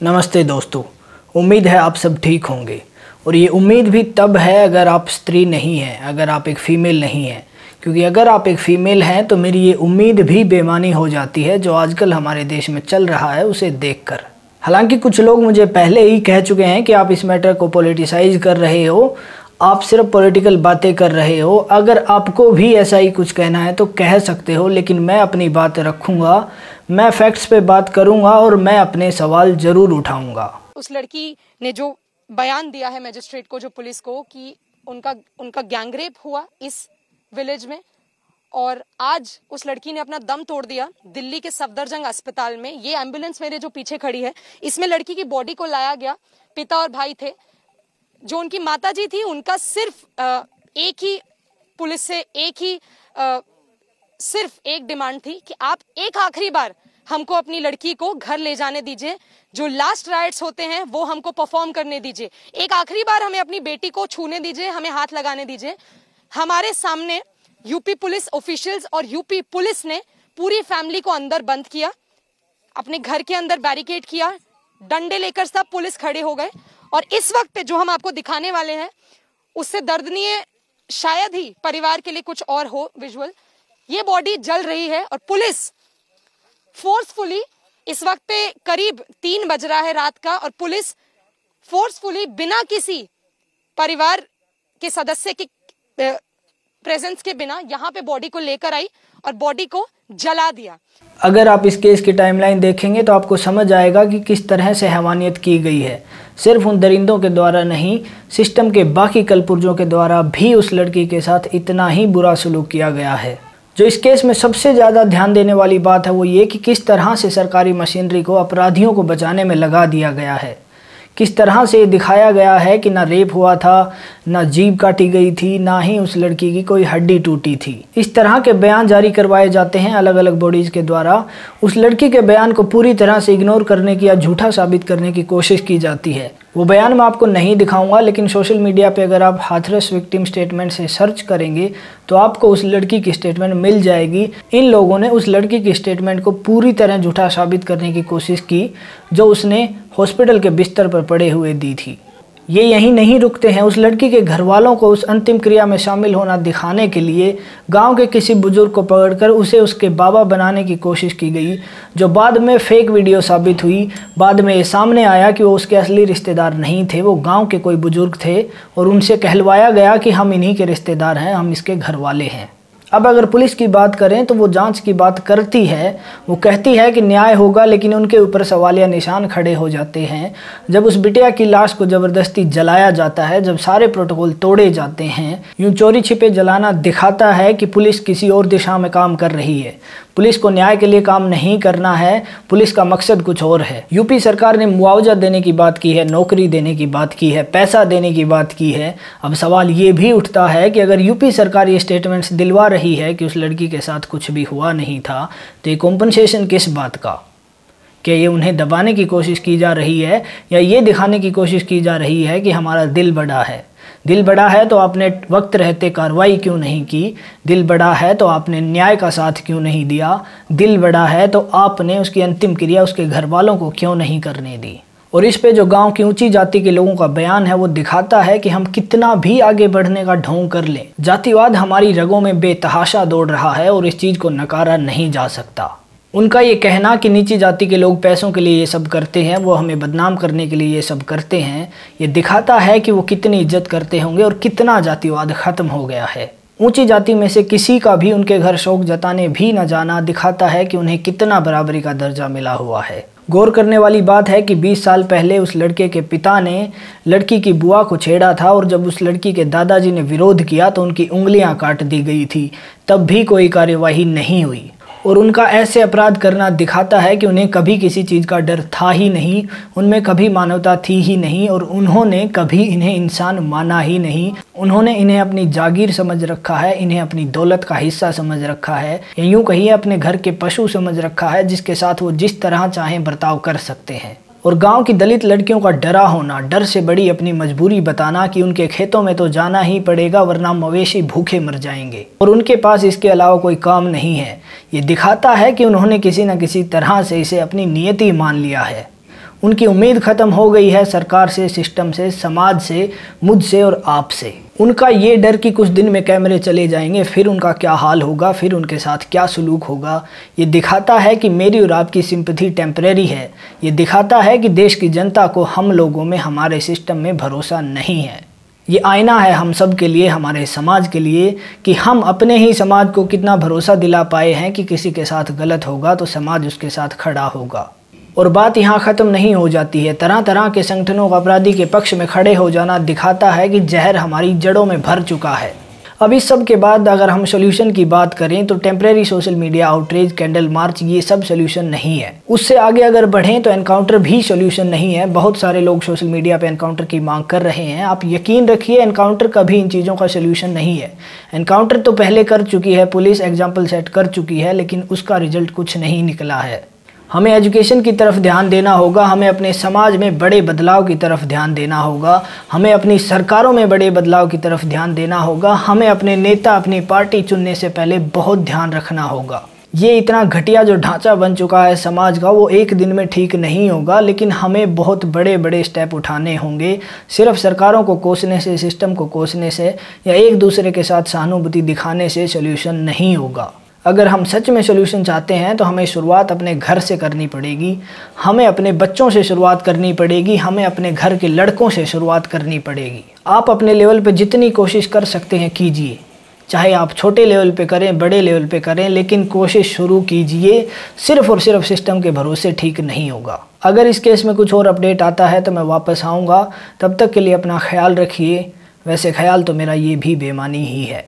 नमस्ते दोस्तों, उम्मीद है आप सब ठीक होंगे। और ये उम्मीद भी तब है अगर आप स्त्री नहीं हैं, अगर आप एक फ़ीमेल नहीं हैं। क्योंकि अगर आप एक फ़ीमेल हैं तो मेरी ये उम्मीद भी बेमानी हो जाती है जो आजकल हमारे देश में चल रहा है उसे देखकर। हालांकि कुछ लोग मुझे पहले ही कह चुके हैं कि आप इस मैटर को पॉलिटिसाइज कर रहे हो, आप सिर्फ पॉलिटिकल बातें कर रहे हो। अगर आपको भी ऐसा ही कुछ कहना है तो कह सकते हो, लेकिन मैं अपनी बात रखूँगा, मैं फैक्ट्स पे बात करूँगा और मैं अपने सवाल ज़रूर उठाऊँगा। उस लड़की ने जो बयान दिया है मजिस्ट्रेट को, जो पुलिस को, कि उनका गैंगरेप हुआ इस विलेज में, और आज उस लड़की ने अपना दम तोड़ दिया दिल्ली के सफदरजंग अस्पताल में। ये एम्बुलेंस मेरे जो पीछे खड़ी है, इसमें लड़की की बॉडी को लाया गया। पिता और भाई थे। जो उनकी माताजी थी, उनका सिर्फ एक ही पुलिस से सिर्फ एक डिमांड थी कि आप एक आखिरी बार हमको अपनी लड़की को घर ले जाने दीजिए। जो लास्ट राइट्स होते हैं वो हमको परफॉर्म करने दीजिए। एक आखिरी बार हमें अपनी बेटी को छूने दीजिए, हमें हाथ लगाने दीजिए। हमारे सामने यूपी पुलिस ऑफिशियल्स और यूपी पुलिस ने पूरी फैमिली को अंदर बंद किया, अपने घर के अंदर बैरिकेड किया, डंडे लेकर सब पुलिस खड़े हो गए। और इस वक्त जो हम आपको दिखाने वाले हैं उससे दर्दनीय शायद ही परिवार के लिए कुछ और हो विजुअल। ये बॉडी जल रही है और पुलिस फोर्सफुली, इस वक्त पे करीब 3 बज रहा है रात का, और पुलिस फोर्सफुली बिना किसी परिवार के सदस्य के प्रेजेंस के बिना यहाँ पे बॉडी को लेकर आई और बॉडी को जला दिया। अगर आप इस केस की टाइमलाइन देखेंगे तो आपको समझ आएगा कि किस तरह से हैवानियत की गई है। सिर्फ उन दरिंदों के द्वारा नहीं, सिस्टम के बाकी कलपुर्जों के द्वारा भी उस लड़की के साथ इतना ही बुरा सलूक किया गया है। जो इस केस में सबसे ज़्यादा ध्यान देने वाली बात है वो ये कि किस तरह से सरकारी मशीनरी को अपराधियों को बचाने में लगा दिया गया है। किस तरह से दिखाया गया है कि ना रेप हुआ था, ना जीभ काटी गई थी, ना ही उस लड़की की कोई हड्डी टूटी थी। इस तरह के बयान जारी करवाए जाते हैं अलग अलग बॉडीज़ के द्वारा। उस लड़की के बयान को पूरी तरह से इग्नोर करने की या झूठा साबित करने की कोशिश की जाती है। वो बयान मैं आपको नहीं दिखाऊंगा, लेकिन सोशल मीडिया पे अगर आप हाथरस विक्टिम स्टेटमेंट से सर्च करेंगे तो आपको उस लड़की की स्टेटमेंट मिल जाएगी। इन लोगों ने उस लड़की की स्टेटमेंट को पूरी तरह झूठा साबित करने की कोशिश की जो उसने हॉस्पिटल के बिस्तर पर पड़े हुए दी थी। ये यहीं नहीं रुकते हैं, उस लड़की के घर वालों को उस अंतिम क्रिया में शामिल होना दिखाने के लिए गांव के किसी बुजुर्ग को पकड़कर उसे उसके बाबा बनाने की कोशिश की गई, जो बाद में फेक वीडियो साबित हुई। बाद में ये सामने आया कि वो उसके असली रिश्तेदार नहीं थे, वो गांव के कोई बुजुर्ग थे और उनसे कहलवाया गया कि हम इन्हीं के रिश्तेदार हैं, हम इसके घर वाले हैं। अब अगर पुलिस की बात करें तो वो जांच की बात करती है, वो कहती है कि न्याय होगा, लेकिन उनके ऊपर सवालिया निशान खड़े हो जाते हैं। जब उस बिटिया की लाश को ज़बरदस्ती जलाया जाता है, जब सारे प्रोटोकॉल तोड़े जाते हैं, यूं चोरी छिपे जलाना दिखाता है कि पुलिस किसी और दिशा में काम कर रही है। पुलिस को न्याय के लिए काम नहीं करना है, पुलिस का मकसद कुछ और है। यूपी सरकार ने मुआवजा देने की बात की है, नौकरी देने की बात की है, पैसा देने की बात की है। अब सवाल ये भी उठता है कि अगर यूपी सरकार ये स्टेटमेंट्स दिलवा रही है कि उस लड़की के साथ कुछ भी हुआ नहीं था, तो ये कॉम्पनसेशन किस बात का? क्या ये उन्हें दबाने की कोशिश की जा रही है या ये दिखाने की कोशिश की जा रही है कि हमारा दिल बड़ा है? दिल बड़ा है तो आपने वक्त रहते कार्रवाई क्यों नहीं की? दिल बड़ा है तो आपने न्याय का साथ क्यों नहीं दिया? दिल बड़ा है तो आपने उसकी अंतिम क्रिया उसके घर वालों को क्यों नहीं करने दी? और इस पे जो गांव की ऊंची जाति के लोगों का बयान है वो दिखाता है कि हम कितना भी आगे बढ़ने का ढोंग कर लें, जातिवाद हमारी रगों में बेतहाशा दौड़ रहा है और इस चीज़ को नकारा नहीं जा सकता। उनका ये कहना कि नीची जाति के लोग पैसों के लिए ये सब करते हैं, वो हमें बदनाम करने के लिए ये सब करते हैं, ये दिखाता है कि वो कितनी इज्जत करते होंगे और कितना जातिवाद ख़त्म हो गया है। ऊंची जाति में से किसी का भी उनके घर शौक जताने भी न जाना दिखाता है कि उन्हें कितना बराबरी का दर्जा मिला हुआ है। गौर करने वाली बात है कि 20 साल पहले उस लड़के के पिता ने लड़की की बुआ को छेड़ा था और जब उस लड़की के दादाजी ने विरोध किया तो उनकी उंगलियां काट दी गई थी, तब भी कोई कार्यवाही नहीं हुई। और उनका ऐसे अपराध करना दिखाता है कि उन्हें कभी किसी चीज़ का डर था ही नहीं, उनमें कभी मानवता थी ही नहीं और उन्होंने कभी इन्हें इंसान माना ही नहीं। उन्होंने इन्हें अपनी जागीर समझ रखा है, इन्हें अपनी दौलत का हिस्सा समझ रखा है, या यूँ कहिए अपने घर के पशु समझ रखा है जिसके साथ वो जिस तरह चाहें बर्ताव कर सकते हैं। और गांव की दलित लड़कियों का डरा होना, डर से बड़ी अपनी मजबूरी बताना कि उनके खेतों में तो जाना ही पड़ेगा वरना मवेशी भूखे मर जाएंगे और उनके पास इसके अलावा कोई काम नहीं है, ये दिखाता है कि उन्होंने किसी न किसी तरह से इसे अपनी नियति मान लिया है। उनकी उम्मीद ख़त्म हो गई है सरकार से, सिस्टम से, समाज से, मुझसे और आपसे। उनका ये डर कि कुछ दिन में कैमरे चले जाएंगे, फिर उनका क्या हाल होगा, फिर उनके साथ क्या सलूक होगा, ये दिखाता है कि मेरी और आपकी सिंपैथी टेम्परेरी है। ये दिखाता है कि देश की जनता को हम लोगों में, हमारे सिस्टम में भरोसा नहीं है। ये आईना है हम सब के लिए, हमारे समाज के लिए, कि हम अपने ही समाज को कितना भरोसा दिला पाए हैं कि किसी के साथ गलत होगा तो समाज उसके साथ खड़ा होगा। और बात यहाँ ख़त्म नहीं हो जाती है। तरह तरह के संगठनों का अपराधी के पक्ष में खड़े हो जाना दिखाता है कि जहर हमारी जड़ों में भर चुका है। अब इस सब के बाद अगर हम सोल्यूशन की बात करें तो temporary social media outreach, candle march, ये सब सोल्यूशन नहीं है। उससे आगे अगर बढ़ें तो एनकाउंटर भी सोल्यूशन नहीं है। बहुत सारे लोग सोशल मीडिया पे एनकाउंटर की मांग कर रहे हैं। आप यकीन रखिए एनकाउंटर कभी इन चीज़ों का सोल्यूशन नहीं है। एनकाउंटर तो पहले कर चुकी है पुलिस, एग्जाम्पल सेट कर चुकी है, लेकिन उसका रिजल्ट कुछ नहीं निकला है। हमें एजुकेशन की तरफ ध्यान देना होगा, हमें अपने समाज में बड़े बदलाव की तरफ ध्यान देना होगा, हमें अपनी सरकारों में बड़े बदलाव की तरफ ध्यान देना होगा, हमें अपने नेता, अपनी पार्टी चुनने से पहले बहुत ध्यान रखना होगा। ये इतना घटिया जो ढांचा बन चुका है समाज का, वो एक दिन में ठीक नहीं होगा, लेकिन हमें बहुत बड़े बड़े स्टेप उठाने होंगे। सिर्फ सरकारों को कोसने से, सिस्टम को कोसने से या एक दूसरे के साथ सहानुभूति दिखाने से सोल्यूशन नहीं होगा। अगर हम सच में सोल्यूशन चाहते हैं तो हमें शुरुआत अपने घर से करनी पड़ेगी, हमें अपने बच्चों से शुरुआत करनी पड़ेगी, हमें अपने घर के लड़कों से शुरुआत करनी पड़ेगी। आप अपने लेवल पे जितनी कोशिश कर सकते हैं कीजिए, चाहे आप छोटे लेवल पे करें, बड़े लेवल पे करें, लेकिन कोशिश शुरू कीजिए। सिर्फ और सिर्फ सिस्टम के भरोसे ठीक नहीं होगा। अगर इस केस में कुछ और अपडेट आता है तो मैं वापस आऊँगा। तब तक के लिए अपना ख्याल रखिए। वैसे ख्याल तो मेरा ये भी बेमानी ही है।